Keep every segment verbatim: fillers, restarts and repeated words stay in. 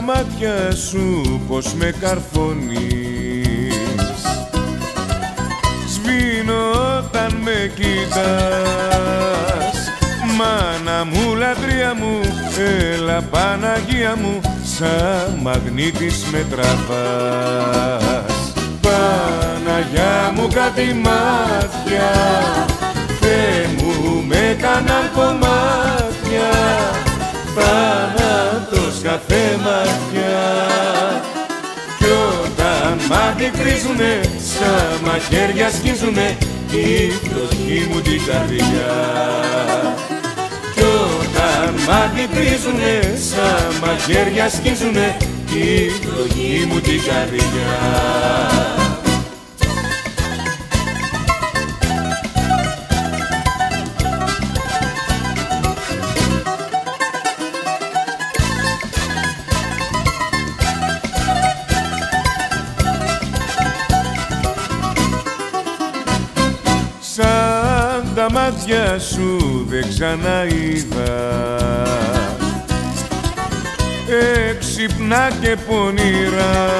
μάτια σου πως με καρφώνεις. Σβήνω όταν με κοιτάς, μάνα μου, λατρεία μου, έλα Παναγία μου, σαν μαγνήτης με τραβάς. Παναγιά μου κάτι μάτια, Θεέ μου με κάναν κομμάτια, θάνατος κάθε ματιά. Κι όταν μ' αντικρίζουνε, σαν μαχαίρια σκίζουνε η φτωχή μου την καρδιά. Κι όταν μ' αντικρίζουνε, σαν μαχαίρια σκίζουνε η φτωχή μου την καρδιά. Σαν τα μάτια σου δεν ξαναείδα, έξυπνα και πονηρά,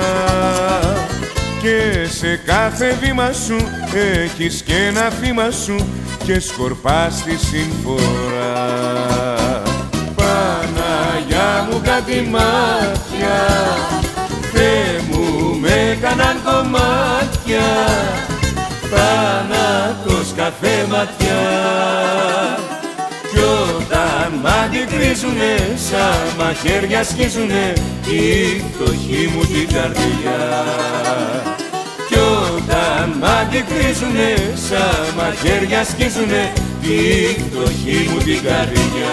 και σε κάθε βήμα σου έχεις και ένα θύμα σου και σκορπάς τη συμφορά. Παναγιά μου κάτι μάτια, Θεέ μου με κάναν κομμάτια, θάνατος κάθε ματιά. Κι όταν μ' αντικρίζουνε, σαν μαχαίρια σκίζουνε η φτωχή μου την καρδιά. Κι όταν μ' αντικρίζουνε, σαν μαχαίρια σκίζουνε η φτωχή μου την καρδιά.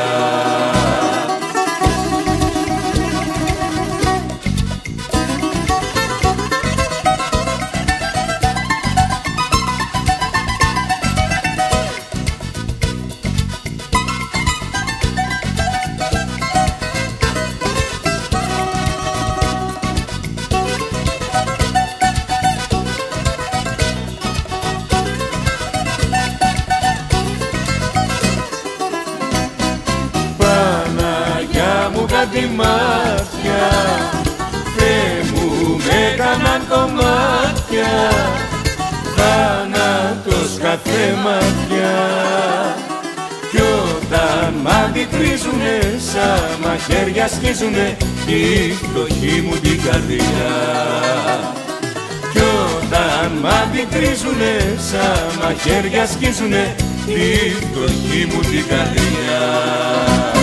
Κάτι μάτια, Θεέ μου με κάναν κομμάτια, θάνατος κάθε ματιά. Κι όταν μ' αντικρίζουνε, σαν μαχαίρια σκίζουνε η φτωχή μου την καρδιά. Κι όταν μ' αντικρίζουνε, σαν μαχαίρια σκίζουνε η φτωχή μου την καρδιά.